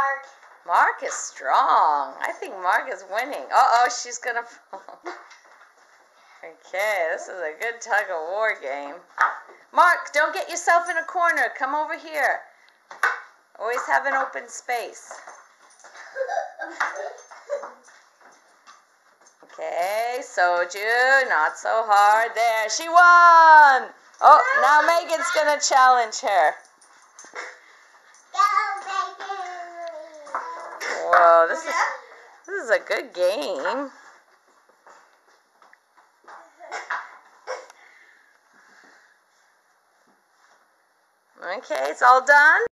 Mark. Mark is strong. I think Mark is winning. Uh-oh, she's going to fall. Okay, this is a good tug of war game. Mark, don't get yourself in a corner. Come over here. Always have an open space. Okay, Soju, not so hard. There, she won! Oh, now Megan's going to challenge her. Whoa, this is a good game. Okay, it's all done.